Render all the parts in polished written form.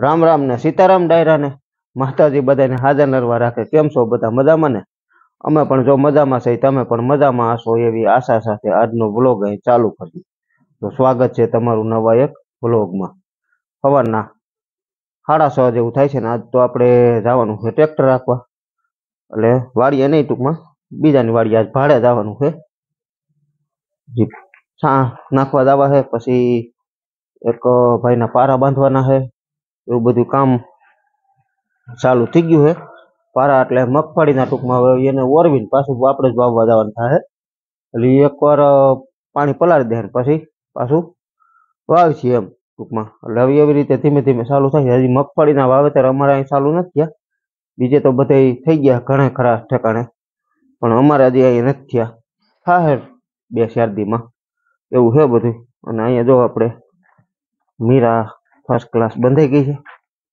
राम राम ने सीताराम डायरा ने माताजी बधाने हाजर नरवा राखे। केम छो बधा मजामां ने? अमे पण जो मजामां छे तमे पण मजामां हशो एवी आशा साथे आजनो व्लॉग અહીં चालू करी। तो स्वागत छे तमारुं नवा एक व्लॉगमां। सवाરના 6:30 જેવું થાય છે ને આજ તો આપણે જવાનું છે ટ્રેક્ટર રાખવા, એટલે વાડીએ નહીં, ટૂંકમાં બીજાની વાડીએ આજ ભાડે જવાનું છે। જી છા નાખવા જવા છે, પછી એક ભાઈના પારા બાંધવાના છે, એવું બધું કામ ચાલુ થઈ ગયું છે। પારા એટલે મગફળીના ટૂંકમાં હવે એને ઓરવીને પાછું આપણે જ વાવવા જવાનું થાય, એટલે એકવાર પાણી પલાળી દે પછી પાછું વાવશે એમ ટૂંકમાં। એટલે હવે એવી રીતે ધીમે ધીમે ચાલુ થાય। હજી મગફળીના વાવેતર અમારે અહીં ચાલુ નથી થયા, બીજે તો બધે થઈ ગયા ઘણા ખરા ઠેકાણે, પણ અમારે હજી અહીં નથી થયા। થાય 2-4 દીમાં એવું છે બધું। અને અહીંયા જો આપણે મીરા ફર્સ્ટ ક્લાસ બંધાઈ ગઈ છે।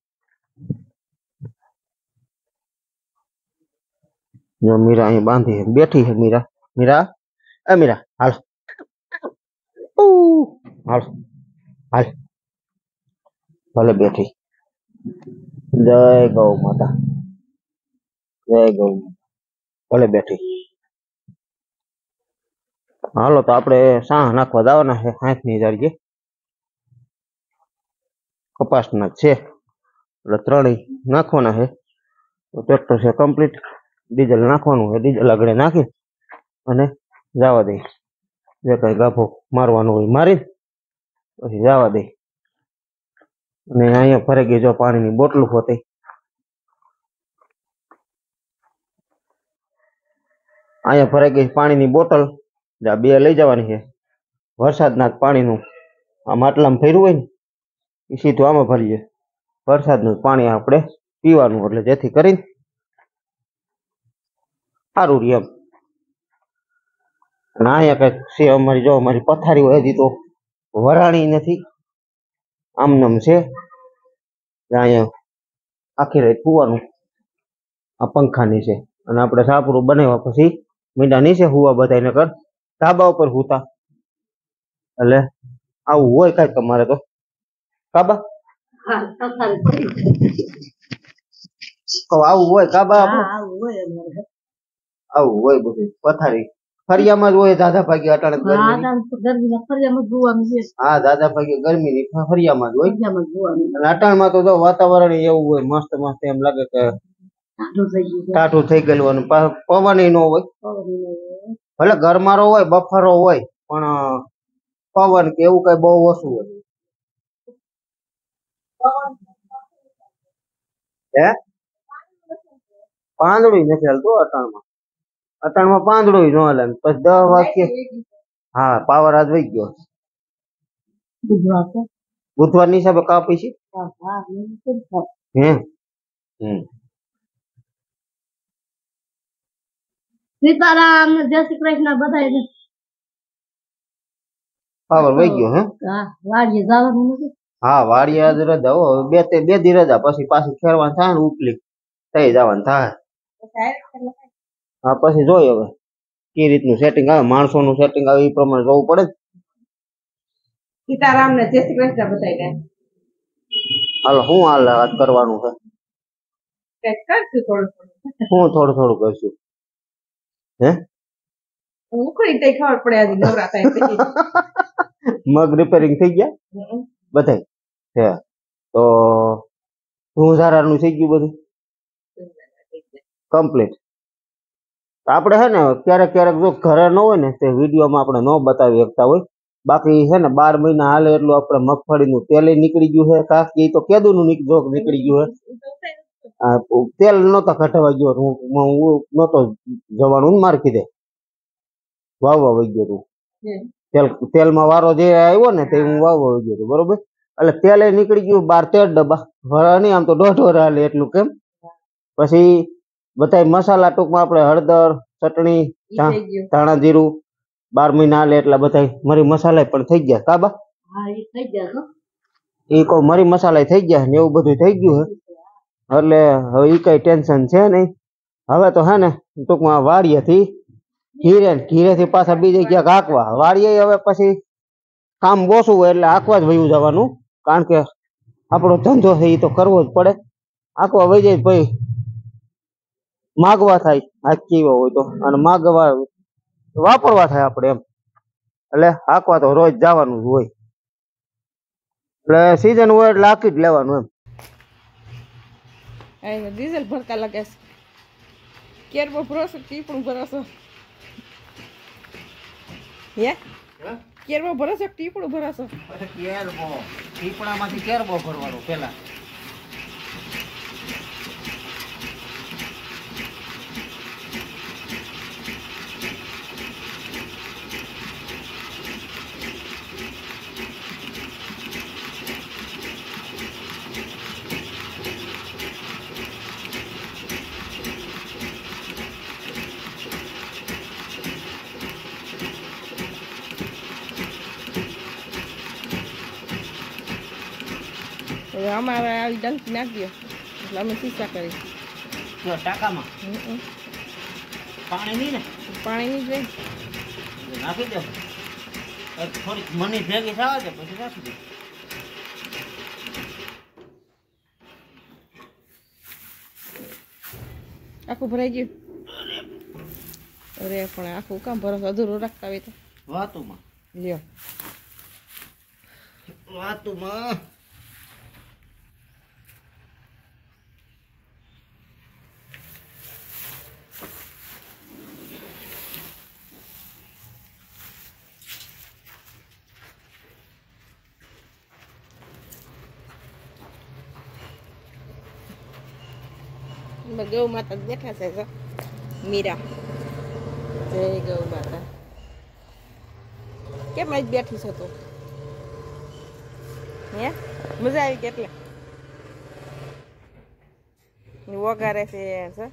जो मीरा अहीं बांधी है, बैठी है मीरा। मीरा ए मीरा हाल हाल हाल भले बैठी। जय गौ माता, जय गौ भले बैठी। हालो तो आपणे साह नाखवा जवाना है 60,000 कपासना छे, એટલે ત્રણેય નાખવાના છે। તો ટ્રેક્ટર છે કમ્પ્લીટ, ડીઝલ નાખવાનું છે, ડીઝલ આગળ નાખી અને જવા દઈ, જે કઈ ગાભો મારવાનો હોય મારી પછી જવા દઈ। અને અહીંયા ફરી ગઈ જો પાણીની બોટલ હોતી, અહીંયા ફરી ગઈ પાણીની બોટલ, જા 2 લઈ જવાની છે। વરસાદના પાણીનું આ માટલામાં ભર્યું હોય ને એ સીધું આમાં ભરીએ, વરસાદનું પાણી આપણે પીવાનું, એટલે જેથી કરીને સારું રહે એમ। અને અહીંયા કંઈક છે અમારી, જો અમારી પથારી હોય હજી તો વરાણી નથી, આમનામ છે। અહીંયા આખી રાત સુવાનું આ પંખા નીચે, અને આપણે સાપરું બનાવ્યા પછી મીંડા નીચે હુવા બધાને કર ધાબા ઉપર હુતા, એટલે આવું હોય કાંઈક તમારે તો કાબા? આવું હોય કાબા? આવું હોય બધું પથારી ફરિયામાં જ હોય દાદા ભાગ્ય અટાણે હા દાદા ભાગ્ય ગરમીની ફરિયામાં જ હોય, અને અટાણમાં તો જો વાતાવરણ એવું હોય મસ્ત મસ્ત, એમ લાગે કે ટાઢું થઈ ગયેલું, અને પવન ન હોય, ભલે ગરમારો હોય બફારો હોય પણ પવન કે એવું કઈ બહુ ઓછું હોય। હે પાંદડું નથી હાલતું અટાણમાં, અટાણમાં પાંદડું ન હાલે, પછી 10 વાગ્યે હા પાવર આજ વહી ગયો, બુધવાર ની હિસાબે કાપી છે હે। सीताराम जय श्री कृष्ण बधाई पावर वही गयो है। हां वाड़ी जावनु નથી। હા વાડી આજ રજા હો, બે દી રજા, પછી પાછી ખેરવાન થાય ને ઉપલી થઈ જવાનું થાય। હા પછી જોઈએ હવે કે રીતનું સેટિંગ આવે, માણસોનું સેટિંગ આવે એ પ્રમાણે જોવું પડે। सीताराम ने जय श्री कृष्ण બધાઈ દે। હાલો હું હાલ વાત કરવાનું છે, કઈ કરશું થોડું હું થોડું થોડું કરશું હે। ઉખડી તે ખબર પડે આજે નવરા થાય પછી મગ રિપેરિંગ થઈ ગયા બધાય છે, તો રૂઝારાનું થઈ ગયું બધું કમ્પ્લીટ। આપણે છે ને ક્યારેક ક્યારેક જો ઘરે ન હોય ને તે વિડીયોમાં આપણે ન બતાવી શકતા હોય, બાકી છે ને 12 મહિના હાલે એટલું આપણે મગફળીનું તેલ નીકળી ગયું છે, કાકી તો કેદુનું નીકળી ગયું છે। તેલ નહોતા કઢાવા ગયો, હું નહોતો જવાનું માર કીધે વાવવા વહી ગયો તું, તેલમાં વારો જે આવ્યો ને તે હું વાવવા વહી ગયો હતો બરોબર, એટલે તેલ નીકળી ગયું 12-13 ડબ્બા ભરા નહીં, આમ તો 1.5 વરા હાલે એટલું કેમ। પછી બધા મસાલા ટૂંકમાં આપણે હળદર ચટણી ધાણા જીરું 12 મહિના હાલે એટલા બધા મરી મસાલા પણ થઈ ગયા કાબા। હા એ થઈ ગયા એ કોઈ મરી મસાલા થઈ ગયા ને એવું બધું થઈ ગયું છે, એટલે હવે એ કઈ ટેન્શન છે નહીં। હવે તો હે ને ટૂંકમાં વાડીએથી ઘીરેથી પાછા બીજે ક્યાંક હાંકવા, વાડીએ હવે પછી કામ ઓછું હોય એટલે હાંકવા જ વયું જવાનું, કારણ કે આપણો ધંધો છે એ તો કરવો જ પડે. આખવા વહી જાય ભાઈ માગવા થાય હાચીવા હોય તો, અને માગવા વાપરવા થાય આપણે એમ. એટલે હાંકવા તો રોજ જવાનું જ હોય. એટલે સીઝન હોય એટલે હાંકી જ લેવાનું એમ. અહીં ડીઝલ ભરતા લાગે છે. કેરબો ભરોસો ટીપણું ભરોસો હે કેરબો ભરોસો ટીપણું ભરોસો કેરબો ટીપણામાંથી કેરબો ભરવાનો પેલા. અમારે આવી ડંકી નાખી દો એટલે અમે શીશા કરી ટાંકામાં પાણી નહીં ને? પાણી નહીં જોઈએ નાખી દો થોડીક મની ભેગી થવા દે પછી નાખી દે. આખું ભરાઈ ગયું. અરે પણ આખું કામ ભરોસો અધૂરું રાખતા હોય તો વાતુમાં લ્યો વાતુમાં ગૌ માતા બેઠા છે મીરા. જય ગૌ માતા. કેમ આજ બેઠી છો તું? હે મજા આવી કેટલે વગારે છે સર?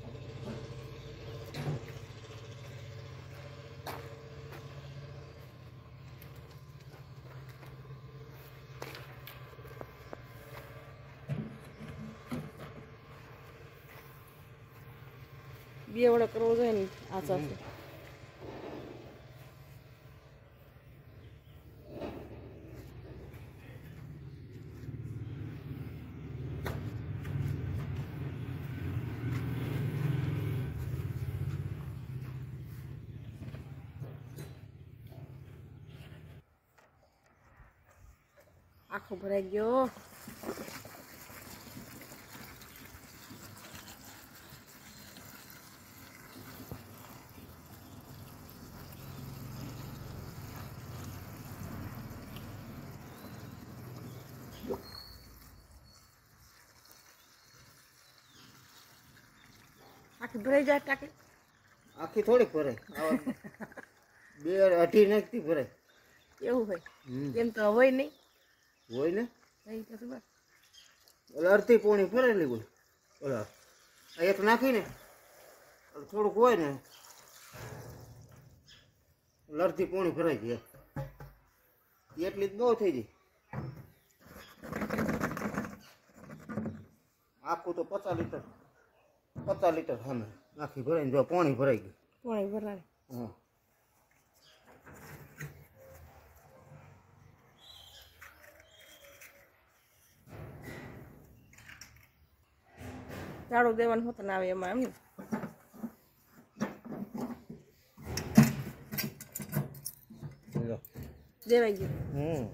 બે વડો કરવો જોઈએ ને આ સાથે. આખો ભરાઈ ગયો. આખી ભરાઈ જાય ટાંકી? આખી થોડીક ભરાય, બે અઢી નાખતી ભરાય. એવું હોય એમ તો હોય નહીં. હોય ને નહીં તો શું એટલે અડધી પોણી ભરેલી હોય. ઓલા એક નાખીને થોડુંક હોય ને એટલે અડધી પોણી ભરાઈ જાય. એટલી જ બહુ થઈ જાય. આખું તો 50 લીટર સામે આખી ભરાઈને જો પાણી ભરાઈ ગયું. પાણી ભરાય. હા ઝાડુ દેવાનું હોતું ના આવે એમાં એમ દેવાઈ ગયું.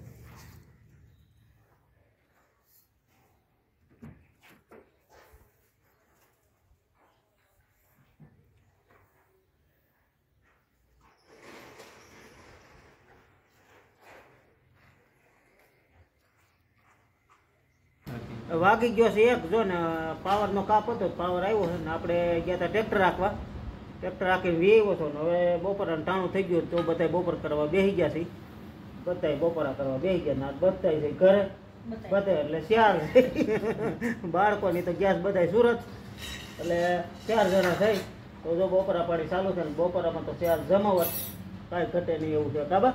વાગી ગયો છે એક. જો ને પાવરનો કાપ હતો, પાવર આવ્યો છે ને આપણે ગયા હતા ટ્રેક્ટર રાખવા. ટ્રેક્ટર રાખીને વેવ્યો હતો ને હવે બપોર ટાણું થઈ ગયું તો બધા બપોર કરવા બેસી ગયા છે. બધા બપોરા કરવા બેસી ગયા ને બધા છે ઘરે બધા એટલે 4 બાળકોની તો ગેસ બધા સુરત એટલે 4 જણા થઈ તો જો બપોરા પાણી ચાલુ છે ને બપોરામાં તો 4 જમાવટ કાંઈ ઘટે નહીં એવું છે. કાબા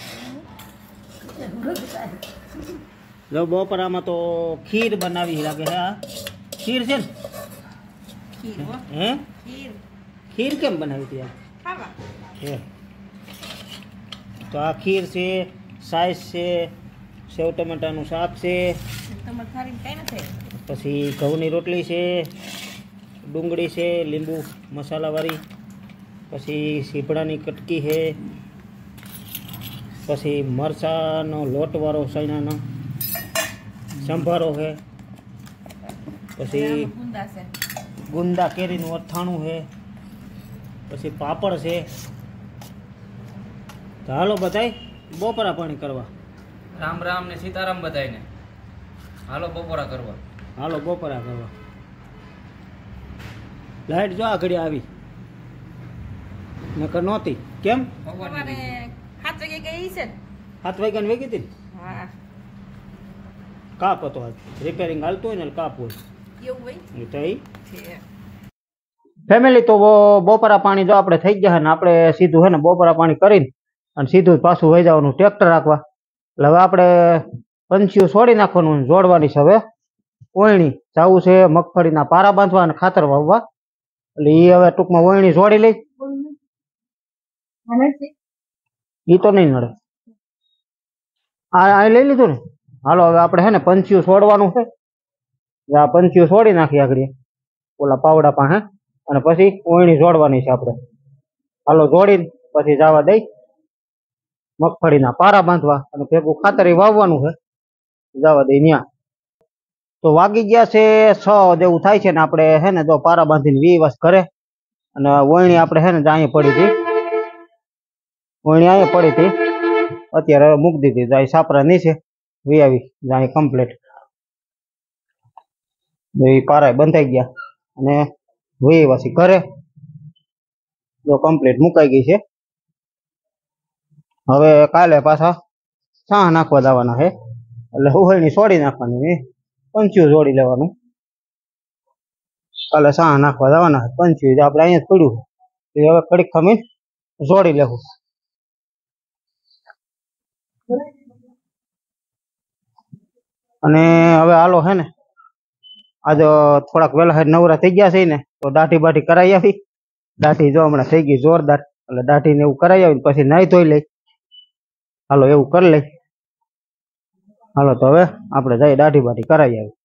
જો બપોરામાં તો ખીર બનાવી લાગે છે. આ ખીર છે ને? હે ખીર કેમ બનાવી હતી હે? તો આ ખીર છે, સાઈઝ છે, સેવ ટમેટાનું શાક છે, તમારે ખારી કઈ નથી. પછી ઘઉંની રોટલી છે, ડુંગળી છે લીંબુ મસાલાવાળી, પછી સીપડાની કટકી છે, પછી મરચાંનો લોટવાળો સૈણાનો સંભારો છે, પછી ગુંદા છે. ગુંદા કેરીનું અથાણું છે, પછી પાપડ છે. તો હાલો બધાય બપોરા પાણી કરવા. રામ રામ ને સીતારામ બધાયને. હાલો બપોરા કરવા. હાલો બપોરા કરવા. લાઈટ જો આ ઘડી આવી નકર નહોતી. કેમ સવારે 7 વાગે ગઈ છે ને? 7 વાગ્યાને વેગી હતી ને? હા કાપ હતો આજ. રિપેરિંગ હાલતું હોય ને એટલે કાપ હોય. એવું હોય એ તો ઈ છે. ફેમિલી તો બપોરા પાણી જો આપણે થઈ ગયા ને આપણે સીધું હે ને બપોરા પાણી કરીને અને સીધું જ પાછું વહી જવાનું ટ્રેક્ટર રાખવા. એટલે હવે આપણે પંછીઓ છોડી નાખવાનું જોડવાની છે. હવે ઓયણી જવું છે મગફળીના પારા બાંધવા અને ખાતર વાવવા. એટલે એ હવે ટૂંકમાં ઓયણી જોડી લઈ. એ તો નહીં નડે. આ લઈ લીધું ને. હાલો હવે આપણે હે ને પંછીઓ છોડવાનું છે. આ પંછીઓ છોડી નાખી આગળ ઓલા પાવડા પાસે અને પછી ઓયણી જોડવાની છે આપણે. હાલો જોડીને પછી જવા દઈ મગફળીના પારા બાંધવા અને ભેગું ખાતર વાવવાનું છે. જવા દઈ ત્યાં. તો વાગી ગયા છે 6 જેવું થાય છે ને આપણે હે ને જો પારા બાંધીને 20 વર્ષ કરે અને ઓયણી આપણે હે ને અહીંયા પડી હતી. ઓયણી અહીંયા પડી હતી અત્યારે હવે મૂકી દીધી. જાય સાપરા નીચે વી આવી જાય કમ્પ્લીટ. એ પારા બંધાઈ ગયા અને વહી પછી ઘરે જો કમ્પ્લીટ મુકાઈ ગઈ છે. હવે કાલે પાછા છાં નાખવા જવાના છે. એટલે ઉહળની છોડી નાખવાની, પંચીઓ જોડી લેવાનું. કાલે છાં નાખવા જવાના છે. પંચીઓ આપણે અહીંયા જ પડ્યું એ હવે કડીક ખમીને જોડી લેવું. અને હવે હાલો હે ને આજે થોડાક વહેલા નવરા થઈ ગયા છે ને તો દાઢી બાઢી કરાવી આવી. દાઢી જો હમણાં થઈ ગઈ જોરદાર. એટલે દાઢી ને એવું કરાવી આવી પછી નાહી ધોઈ લઈ. હાલો એવું કરી લઈ. હાલો તો હવે આપણે જઈ દાઢી બાઢી કરાવી આવી.